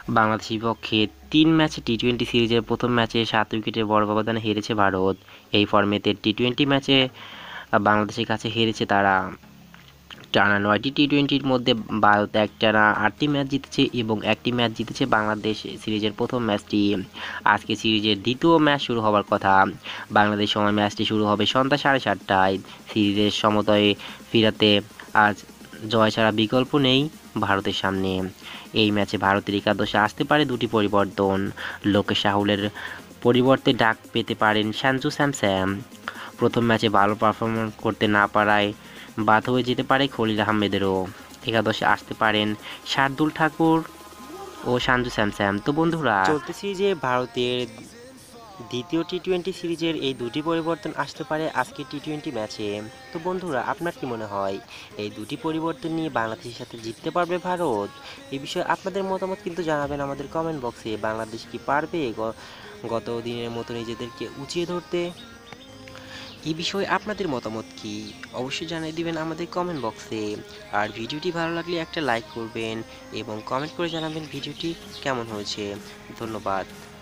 বাংলাদেশের বিপক্ষে ৩ ম্যাচে টি-২০ সিরিজের প্রথম ম্যাচে ৭ উইকেটের বড় ব্যবধানে হেরেছে ভারত। এই ফরম্যাটে টি-২০ ম্যাচে বাংলাদেশের কাছে হেরেছে তারা। টানা ৯টি টি-২০-র মধ্যে ভারত একটানা ৮টি ম্যাচ জিতেছে এবং একটি ম্যাচ জিতেছে বাংলাদেশ সিরিজের প্রথম ম্যাচটি। আজকে সিরিজের দ্বিতীয় ম্যাচ শুরু হবার কথা। বাংলাদেশ সময় ম্যাচটি শুরু হবে সন্ধ্যা ৭:৩০টায়। সিরিজের সমতায় ফিরাতে আজ জয় ছাড়া বিকল্প নেই ভারতের সামনে। এই ম্যাচে ভারতের একাদশে আসতে পারে দুটি পরিবর্তন। লোকেশ রাহুলের পরিবর্তে ডাক পেতে পারেন সঞ্জু স্যামসন। প্রথম ম্যাচে ভালো পারফরম্যান্স করতে না পারায় বাদ হয়ে যেতে পারে খলিল আহমেদেরও। একাদশে আসতে পারেন শার্দুল ঠাকুর ও সঞ্জু স্যামসন। তো বন্ধুরা, চলতি সিরিজে ভারতের দ্বিতীয় টি-২০ সিরিজের এই দুটি পরিবর্তন আসতে পারে আজকের টি-২০ ম্যাচে। তো বন্ধুরা, আপনার কি মনে হয় এই দুটি পরিবর্তন নিয়ে বাংলাদেশের সাথে জিততে পারবে ভারত? এই বিষয়ে আপনাদের মতামত কিন্তু জানাবেন আমাদের কমেন্ট বক্সে। বাংলাদেশ কি পারবে গত দিনের মতো নিজেদেরকে উঁচিয়ে ধরতে? এই বিষয়ে আপনাদের মতামত কি অবশ্যই জানিয়ে দিবেন আমাদের কমেন্ট বক্সে। আর ভিডিওটি ভালো লাগলে একটা লাইক করবেন এবং কমেন্ট করে জানাবেন ভিডিওটি কেমন হয়েছে। ধন্যবাদ।